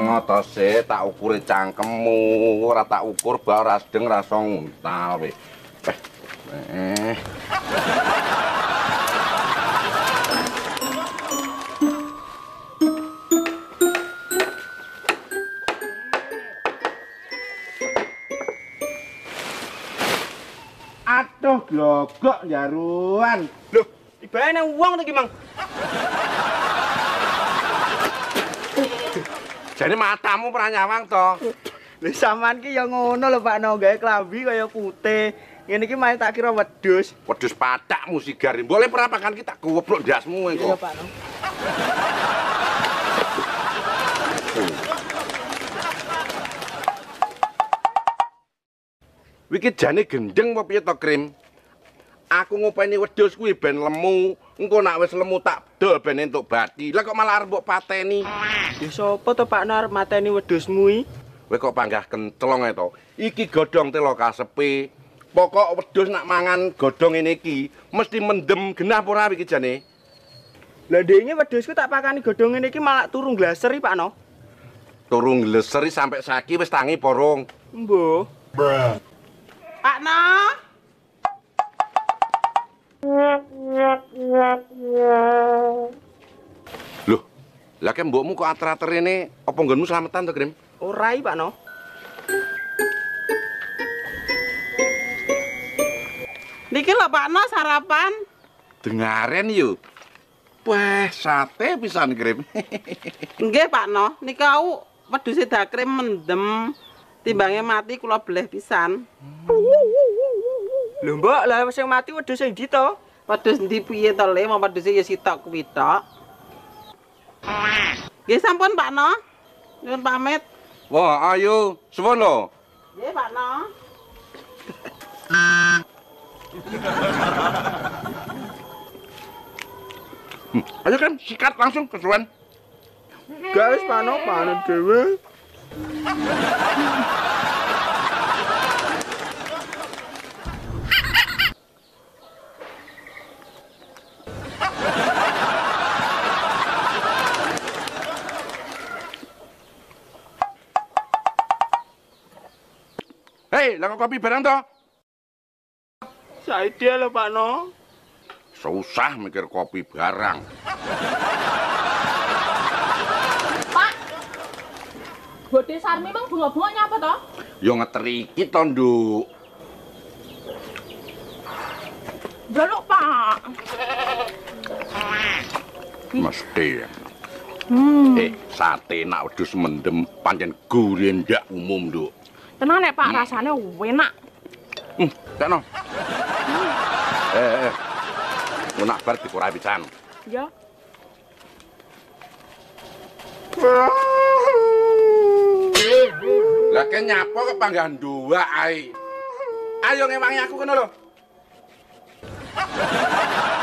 Ngoto sih tak ukuri cangkemmu, ora tak ukur bau rasdeng rasa nguntal we. Aduh, glogok jaruan. Loh, ibane wong to ki, Mang. Jadi matamu pernah nyawang to. Lha sampean ki ya ngono lho Pak No, gawe klambi kaya putih. Ngene iki main tak kira wedhus. Wedhus pathakmu sigar. Boleh perapakan kita goblok ndasmu engko. Iya Pak No. Wiki jane gendeng apa piye to, Krim? Aku ngopeni wedhus kuwi ben lemu. Engko nak wis lemu tak dol ben entuk bathi. Lah kok malah arep mbok pateni. Ya sapa to Pak No arep mateni wedhusmu iki? Kowe kok panggah kencelong ae to. Iki godhong telo kasepe. Pokok wedhus nak mangan godhong ngene iki mesti mendem genah apa ora iki jane? Lah ndekne wedhusku tak pakani godhong ngene iki malah turu gleseri Pak No. Turu ngleseri sampai saiki wis tangi porong. Mbah. Pak No. Loh, lah ke mbokmu kok ater-ater rene apa nggonmu slametan to, Krim? Ora iki Pak No. Niki lho Pak No sarapan. Dengaren yuk. Wah, sate pisan, Krim. Nggih Pak No, nika au wedhuse dakrim mendem. Timbange mati kula bleh pisan. Lho Mbok, lah sing mati wedhus sing ndi to? Wedhus ndi piye to Le, mau wedhuse ya sitok kuwi tok. Nggih sampun Pak No. Nyuwun pamit. Wah, ayo, suwun lho. Nggih Pak No. Ayo kan sikat langsung kesuwen. Guys, Pak No panen dhewe. Hei, lah kopi barang to? Saidhe lho Pak No. Susah mikir kopi barang. Pak, Bode Sarmi mang bunga-bunga nyapa toh? Yo ngeteri iki to, Nduk. Jaluk Pak. Mesti. Sate nak wedhus mendem pancen gurih ndak umum, Nduk. Tenang nek Pak, rasanya enak. Tekno. Ngonak bar dikurai pisan. Ya. Lah ke nyapa kok panggahan dua ae. Ayo ngewangi aku kono lho.